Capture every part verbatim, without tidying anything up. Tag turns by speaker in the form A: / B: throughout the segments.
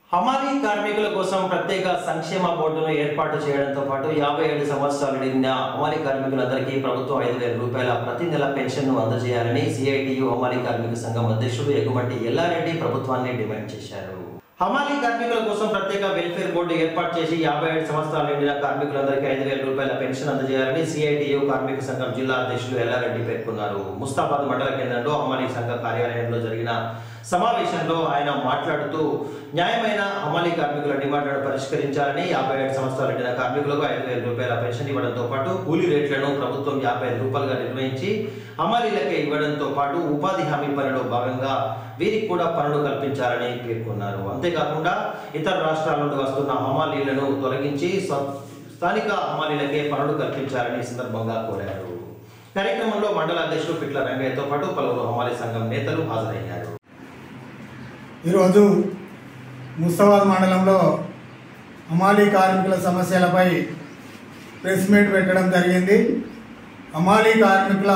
A: హమాలీ కార్మికుల కోసం ప్రత్యేక సంక్షేమ బోర్డును ఏర్పాటు చేయడంతో పాటు యాభై ఏడు సంవత్సరాలు నిండిన హమాలీ కార్మికులందరికీ ప్రభుత్వం ఐదు వేల రూపాయల ప్రతి నెల పెన్షన్ను అందజేయాలని సిఐటియు హమాలీ కార్మిక సంఘం అధ్యక్షుడు ఎగుమటి ఎల్ఆర్టీ ప్రభుత్వాన్ని డిమాండ్ చేశారు. హమాలీ కార్మికుల కోసం ప్రత్యేక వెల్ఫేర్ బోర్డు ఏర్పాటు చేసి యాభై ఏడు సంవత్సరాలు నిండిన కార్మికులందరికీ ఐదు వేల రూపాయల పెన్షన్ అందజేయాలని సిఐటియు కార్మిక సంఘం జిల్లా అధ్యక్షుడు ఎల్ఆర్టీ పేర్కొన్నారు. ముస్తాబాద్ మండల కేంద్రంలో హమాలీ సంఘ కార్యాలయంలో జరిగిన సమావేశంలో ఆయన మాట్లాడుతూ న్యాయమైన హమాలీ కార్మికుల డిమాండ్లను పరిష్కరించాలని, యాభై ఏడు సంవత్సరాలు నిండిన కార్మికులకు ఐదు వేల రూపాయల పెన్షన్ ఇవ్వడంతో పాటు కూలీ రేట్లను ప్రభుత్వం యాభై ఐదు రూపాయలుగా నిర్ణయించి హమాలీలకే ఇవ్వడంతో పాటు ఉపాధి హామీ పనిలో భాగంగా వీరికి కూడా పనులు కల్పించాలని పేర్కొన్నారు. అంతేకాకుండా ఇతర రాష్ట్రాల నుండి వస్తున్న హమాలీలను తొలగించి స్థానిక హమాలీలకే పనులు కల్పించాలని సందర్భంగా కోరారు. కార్యక్రమంలో మండల అధ్యక్షుడు పిట్ల రంగయ్యతో పాటు పలువురు హమాలీ సంఘం నేతలు హాజరయ్యారు.
B: ఈరోజు ముస్తాబాద్ మండలంలో హమాలీ కార్మికుల సమస్యలపై ప్రెస్ మీట్ పెట్టడం జరిగింది. హమాలీ కార్మికుల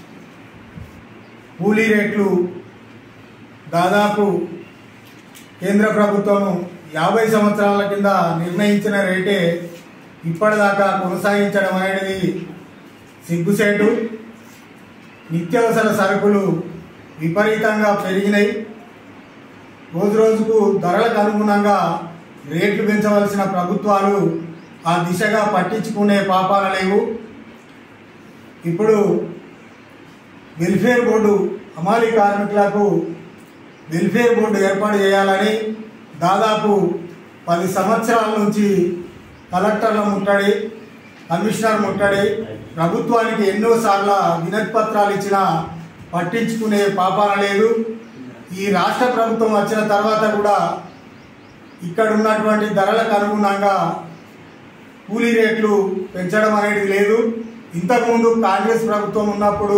B: కూలీ రేట్లు దాదాపు కేంద్ర ప్రభుత్వం యాభై సంవత్సరాల కింద నిర్ణయించిన రేటే ఇప్పటిదాకా కొనసాగించడం అనేది సిగ్గుసేటు. నిత్యావసర సరుకులు విపరీతంగా పెరిగినాయి. రోజు రోజుకు ధరలకు అనుగుణంగా రేట్లు పెంచవలసిన ప్రభుత్వాలు ఆ దిశగా పట్టించుకునే పాపాలు లేవు. ఇప్పుడు వెల్ఫేర్ బోర్డు, హమాలీ కార్మికులకు వెల్ఫేర్ బోర్డు ఏర్పాటు చేయాలని దాదాపు పది సంవత్సరాల నుంచి కలెక్టర్ల ముట్టడి, కమిషనర్ ముట్టడి, ప్రభుత్వానికి ఎన్నోసార్లు వినతి పత్రాలు ఇచ్చినా పట్టించుకునే పాపాన లేదు. ఈ రాష్ట్ర ప్రభుత్వం వచ్చిన తర్వాత కూడా ఇక్కడ ఉన్నటువంటి ధరలకు అనుగుణంగా కూలీ రేట్లు పెంచడం అనేది లేదు. ఇంతకుముందు కాంగ్రెస్ ప్రభుత్వం ఉన్నప్పుడు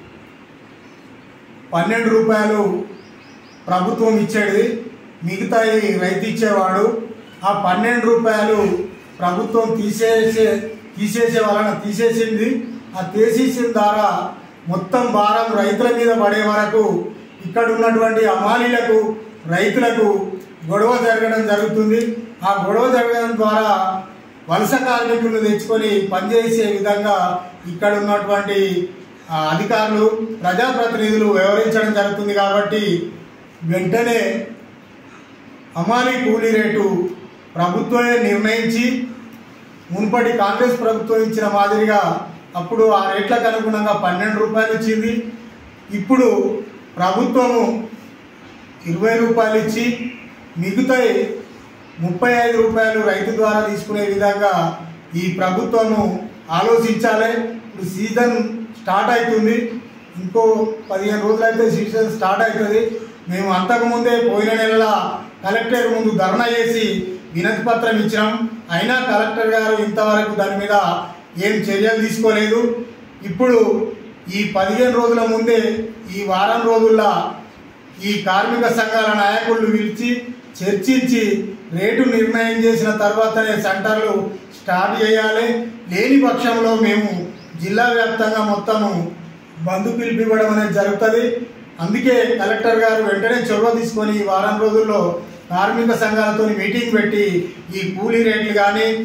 B: పన్నెండు రూపాయలు ప్రభుత్వం ఇచ్చేది, మిగతాయి రైతు ఇచ్చేవాడు. ఆ పన్నెండు రూపాయలు ప్రభుత్వం తీసేసే తీసేసే వలన తీసేసింది. ఆ తీసేసిన ద్వారా మొత్తం భారం రైతుల మీద పడే వరకు ఇక్కడ ఉన్నటువంటి హమాలీలకు, రైతులకు గొడవ జరగడం జరుగుతుంది. ఆ గొడవ జరగడం ద్వారా వలస కార్మికులను తెచ్చుకొని పనిచేసే విధంగా ఇక్కడ ఉన్నటువంటి అధికారులు, ప్రజాప్రతినిధులు వ్యవహరించడం జరుగుతుంది. కాబట్టి వెంటనే హమాలీ కూలీ రేటు ప్రభుత్వమే నిర్ణయించి, మునుపటి కాంగ్రెస్ ప్రభుత్వం ఇచ్చిన మాదిరిగా అప్పుడు ఆ రేట్లకు అనుగుణంగా పన్నెండు రూపాయలు ఇచ్చింది. ఇప్పుడు ప్రభుత్వము ఇరవై రూపాయలు ఇచ్చి మిగతాయి ముప్పై ఐదు రూపాయలు రైతు ద్వారా తీసుకునే విధంగా ఈ ప్రభుత్వము ఆలోచించాలి. ఇప్పుడు సీజన్ స్టార్ట్ అవుతుంది, ఇంకో పదిహేను రోజులైతే సీజన్ స్టార్ట్ అవుతుంది. మేము అంతకుముందే పోయిన నెలల కలెక్టర్ ముందు ధర్నా చేసి వినతి పత్రం ఇచ్చినాం. అయినా కలెక్టర్ గారు ఇంతవరకు దాని మీద ఏం చర్యలు తీసుకోలేదు. ఇప్పుడు ఈ పదిహేను రోజుల ముందే ఈ వారం రోజుల్లో ఈ కార్మిక సంఘాల నాయకులను పిలిచి చర్చించి రేటు నిర్ణయం చేసిన తర్వాతనే సెంటర్లు స్టార్ట్ చేయాలి. లేని పక్షంలో మేము జిల్లా వ్యాప్తంగా మొత్తము బంద్ పిలిపివ్వడం అనేది జరుగుతుంది. అందుకే కలెక్టర్ గారు వెంటనే చొరవ తీసుకొని ఈ వారం రోజుల్లో కార్మిక సంఘాలతో మీటింగ్ పెట్టి ఈ కూలీ రేట్లు కానీ